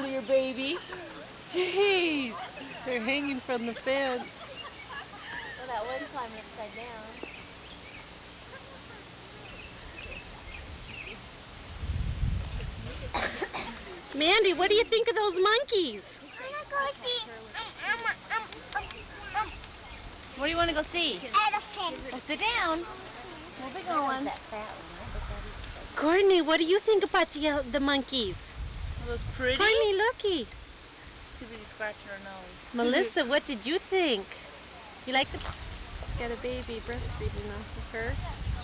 front of your baby. Jeez, they're hanging from the fence. Well, that one's climbing upside down. Mandy, what do you think of those monkeys? I'm gonna go see. What do you want to go see? Elephants. Well, sit down. We'll be going. Courtney, what do you think about the monkeys? Are those pretty? Courtney, looky. She's too busy scratching her nose. Melissa, what did you think? You like the... She's got a baby breastfeeding off of her.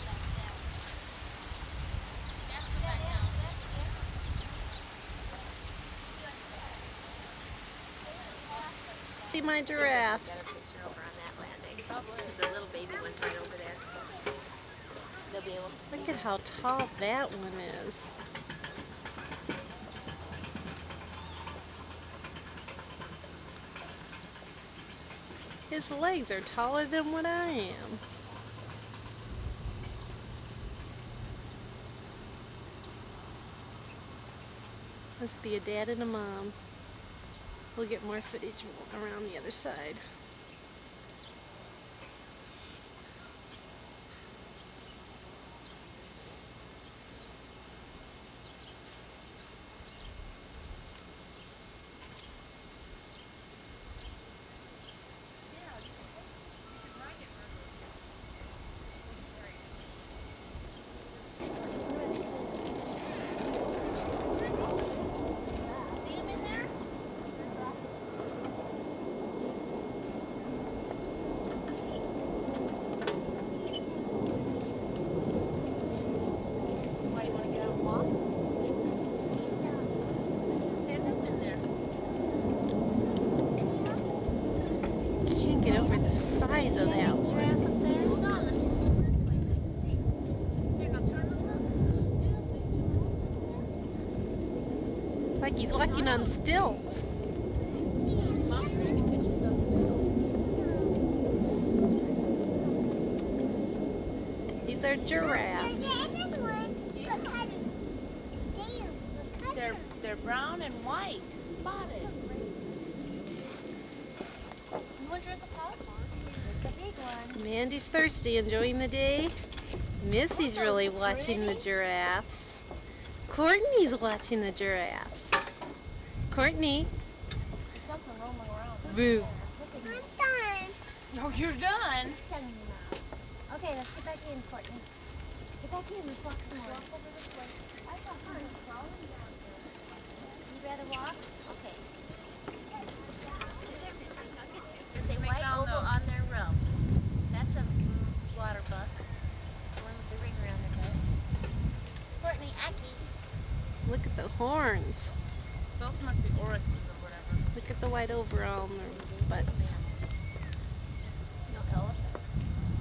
See my giraffes. Got a picture over on that landing. The little baby one's right over there. They'll be able to see. Look at how tall that one is. His legs are taller than what I am. Must be a dad and a mom. We'll get more footage around the other side. Can't get over the size of that one. Hold on, let's move this way so you can see. Here, now turn them up. See those big giraffes up there? It's like he's walking on stilts. Mom's taking pictures of them too. These are giraffes. They're brown and white, spotted. You want to drink a popcorn? It's a big one. Mandy's thirsty, enjoying the day. Missy's really watching the giraffes. Courtney's watching the giraffes. Courtney. There's something roaming around. Boo. I'm done. Oh, you're done? Okay, let's get back in, Courtney. Get back in. Let's walk some more. Walk over this way. I saw something crawling down here. You rather walk? Okay. I'll get you. There's a white oval on their row. That's a water buck. The one with the ring around their head. Courtney, Aki. Look at the horns. Those must be oryxes or whatever. Look at the white overall on their butts. No elephants.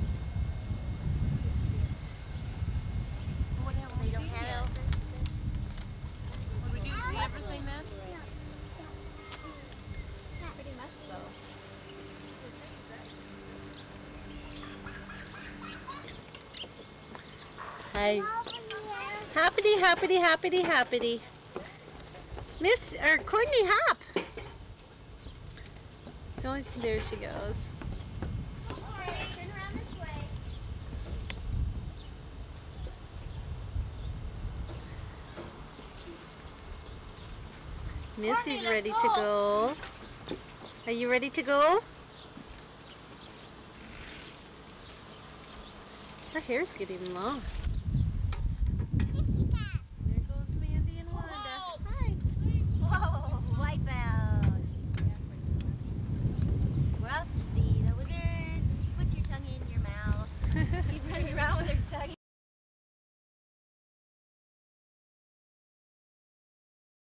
They don't have elephants. Would we do see everything then? Pretty much so. Hi. Hoppity, hoppity, hoppity, hoppity. Courtney, hop. It's only, there she goes. Alright, turn around this way. Missy's ready to go. Are you ready to go? Her hair's getting long.